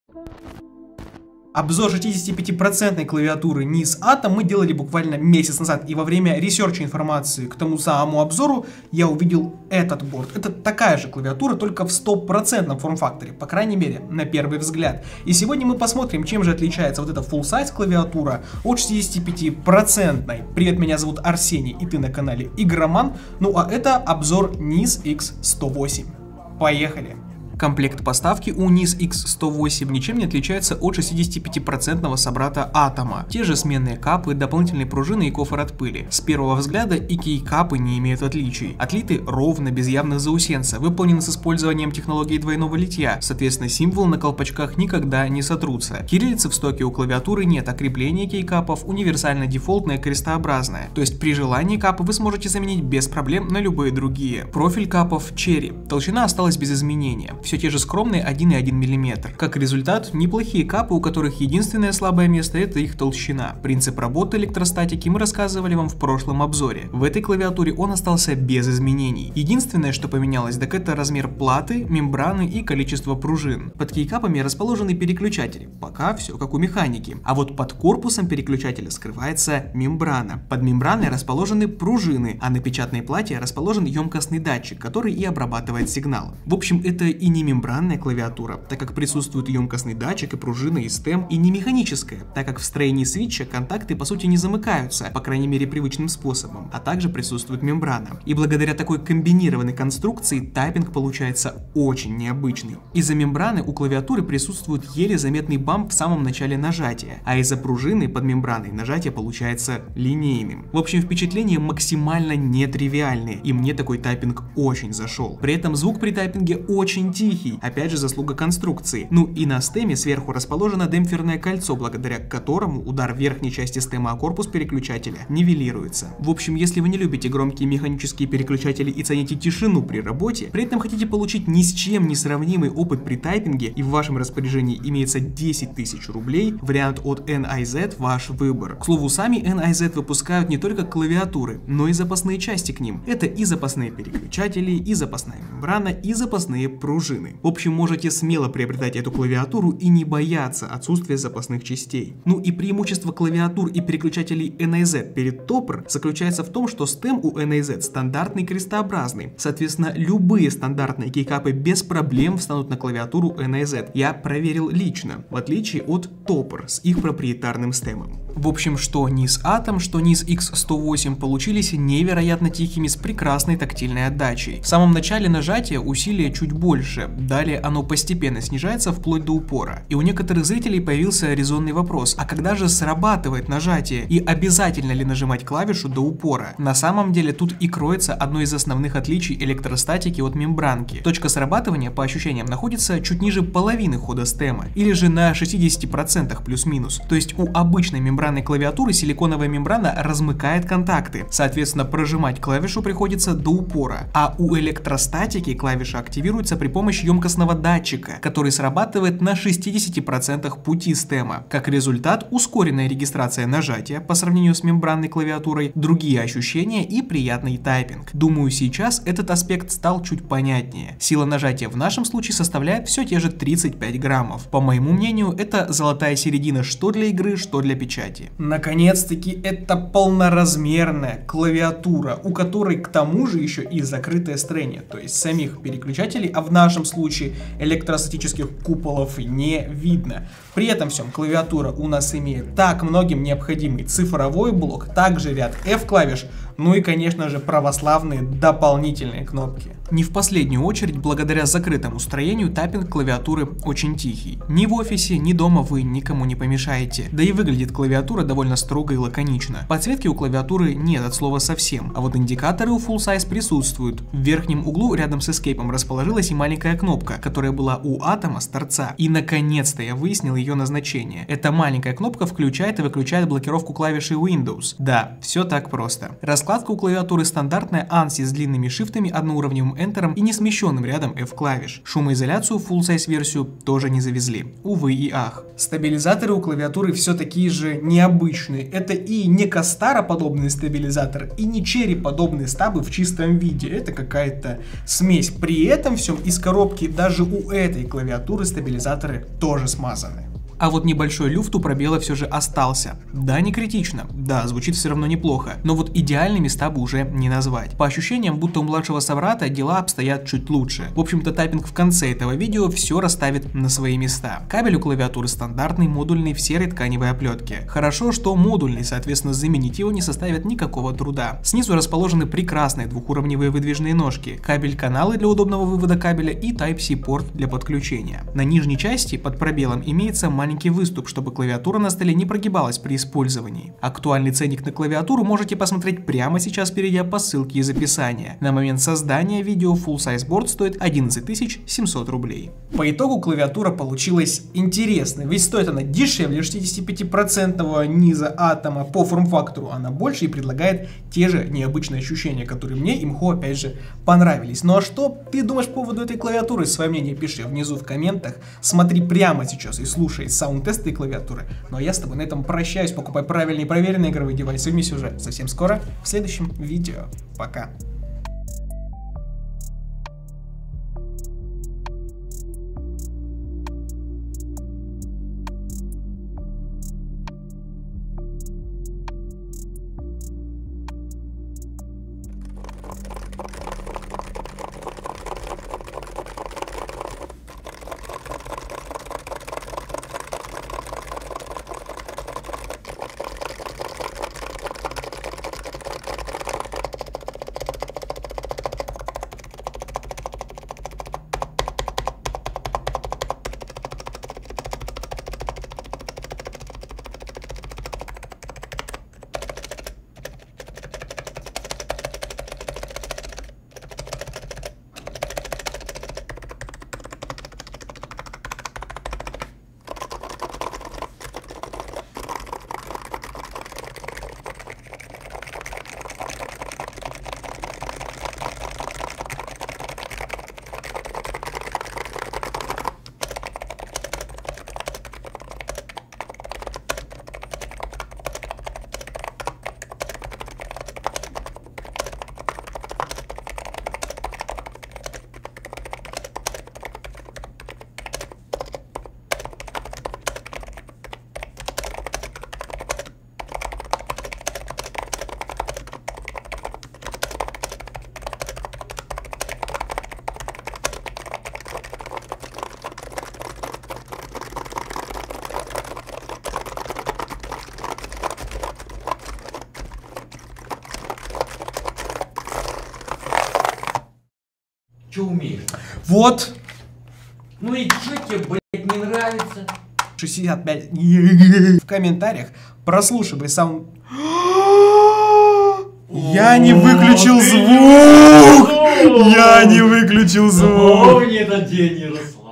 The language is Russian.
Обзор 65% клавиатуры NIS Atom мы делали буквально месяц назад, и во время ресерча информации к тому самому обзору я увидел этот борд. Это такая же клавиатура, только в 100% форм-факторе, по крайней мере, на первый взгляд. И сегодня мы посмотрим, чем же отличается вот эта full-size клавиатура от 65%. Привет, меня зовут Арсений, и ты на канале Игроман. Ну а это обзор NIS X108. Поехали! Комплект поставки у NIS X108 ничем не отличается от 65% собрата Atom. Те же сменные капы, дополнительные пружины и кофр от пыли. С первого взгляда и кей-капы не имеют отличий. Отлиты ровно, без явных заусенцев, выполнены с использованием технологии двойного литья, соответственно символы на колпачках никогда не сотрутся. Кириллицы в стоке у клавиатуры нет, а крепление кей-капов универсально дефолтное крестообразное, то есть при желании капы вы сможете заменить без проблем на любые другие. Профиль капов Cherry, толщина осталась без изменения. Все те же скромные 1,1 мм. Как результат, неплохие капы, у которых единственное слабое место — это их толщина. Принцип работы электростатики мы рассказывали вам в прошлом обзоре. В этой клавиатуре он остался без изменений. Единственное, что поменялось, так это размер платы, мембраны и количество пружин. Под кейкапами расположены переключатели. Пока все как у механики. А вот под корпусом переключателя скрывается мембрана. Под мембраной расположены пружины, а на печатной плате расположен емкостный датчик, который и обрабатывает сигнал. В общем, это и не мембранная клавиатура, так как присутствует емкостный датчик и пружина и стем, и не механическая, так как в строении свитча контакты по сути не замыкаются, по крайней мере привычным способом, а также присутствует мембрана. И благодаря такой комбинированной конструкции тайпинг получается очень необычный. Из-за мембраны у клавиатуры присутствует еле заметный бамп в самом начале нажатия, а из-за пружины под мембраной нажатие получается линейным. В общем, впечатления максимально нетривиальные, и мне такой тайпинг очень зашел. При этом звук при тайпинге очень тихий, опять же заслуга конструкции. Ну и на стеме сверху расположено демпферное кольцо, благодаря которому удар верхней части стема о корпус переключателя нивелируется. В общем, если вы не любите громкие механические переключатели и цените тишину при работе, при этом хотите получить ни с чем не сравнимый опыт при тайпинге, и в вашем распоряжении имеется 10 тысяч рублей, вариант от NIZ ваш выбор. К слову, сами NIZ выпускают не только клавиатуры, но и запасные части к ним. Это и запасные переключатели, и запасная мембрана, и запасные пружины. В общем, можете смело приобретать эту клавиатуру и не бояться отсутствия запасных частей. Ну и преимущество клавиатур и переключателей NIZ перед Topr заключается в том, что стем у NIZ стандартный крестообразный. Соответственно, любые стандартные кейкапы без проблем встанут на клавиатуру NIZ. Я проверил лично, в отличие от Topr с их проприетарным стемом. В общем, что NIS Atom, что NIS X108 получились невероятно тихими с прекрасной тактильной отдачей. В самом начале нажатия усилие чуть больше, далее оно постепенно снижается вплоть до упора. И у некоторых зрителей появился резонный вопрос: а когда же срабатывает нажатие и обязательно ли нажимать клавишу до упора? На самом деле тут и кроется одно из основных отличий электростатики от мембранки. Точка срабатывания по ощущениям находится чуть ниже половины хода стема, или же на 60% плюс-минус. То есть у обычной мембранной клавиатуры силиконовая мембрана размыкает контакты, соответственно прожимать клавишу приходится до упора, а у электростатики клавиша активируется при помощи емкостного датчика, который срабатывает на 60% пути стема. Как результат, ускоренная регистрация нажатия по сравнению с мембранной клавиатурой, другие ощущения и приятный тайпинг. Думаю, сейчас этот аспект стал чуть понятнее. Сила нажатия в нашем случае составляет все те же 35 граммов. По моему мнению, это золотая середина что для игры, что для печати. Наконец-таки это полноразмерная клавиатура, у которой к тому же еще и закрытое строение, то есть самих переключателей, а в нашем случае электростатических куполов не видно. При этом всем клавиатура у нас имеет так многим необходимый цифровой блок, также ряд F-клавиш, ну и конечно же православные дополнительные кнопки. Не в последнюю очередь, благодаря закрытому строению, тайпинг клавиатуры очень тихий. Ни в офисе, ни дома вы никому не помешаете, да и выглядит клавиатура довольно строго и лаконично. Подсветки у клавиатуры нет от слова совсем, а вот индикаторы у Full Size присутствуют. В верхнем углу рядом с Escape расположилась и маленькая кнопка, которая была у Atom с торца. И наконец-то я выяснил ее назначение. Эта маленькая кнопка включает и выключает блокировку клавиши Windows. Да, все так просто. Раз Раскладка у клавиатуры стандартная ANSI с длинными шифтами, одноуровневым Enter и несмещенным рядом F-клавиш. Шумоизоляцию в full-size версию тоже не завезли. Увы и ах. Стабилизаторы у клавиатуры все такие же необычные. Это и не Кастара подобный стабилизатор, и не Cherry подобные стабы в чистом виде. Это какая-то смесь. При этом всем из коробки даже у этой клавиатуры стабилизаторы тоже смазаны. А вот небольшой люфт у пробела все же остался. Да, не критично, да, звучит все равно неплохо, но вот идеальными стабы уже не назвать. По ощущениям, будто у младшего собрата дела обстоят чуть лучше. В общем-то, тайпинг в конце этого видео все расставит на свои места. Кабель у клавиатуры стандартный, модульный, в серой тканевой оплетке. Хорошо, что модульный, соответственно, заменить его не составит никакого труда. Снизу расположены прекрасные двухуровневые выдвижные ножки, кабель-каналы для удобного вывода кабеля и Type-C порт для подключения. На нижней части под пробелом имеется маленький выступ, чтобы клавиатура на столе не прогибалась при использовании. Актуальный ценник на клавиатуру можете посмотреть прямо сейчас, перейдя по ссылке из описания. На момент создания видео Full Size Board стоит 11 700 рублей. По итогу клавиатура получилась интересной, ведь стоит она дешевле 65% низа атома, по форм-фактору она больше и предлагает те же необычные ощущения, которые мне и МХО опять же понравились. Ну а что ты думаешь по поводу этой клавиатуры? Свое мнение пиши внизу в комментах, смотри прямо сейчас и слушай саунд-тесты и клавиатуры. Ну а я с тобой на этом прощаюсь. Покупай правильный и проверенный игровой девайс. Увидимся уже совсем скоро в следующем видео. Пока. Че умеешь? Вот. Ну и че тебе, блядь, не нравится? 65 в комментариях прослушивай саунд. Я не выключил звук! Я не выключил звук! Мне этот день не расслабился.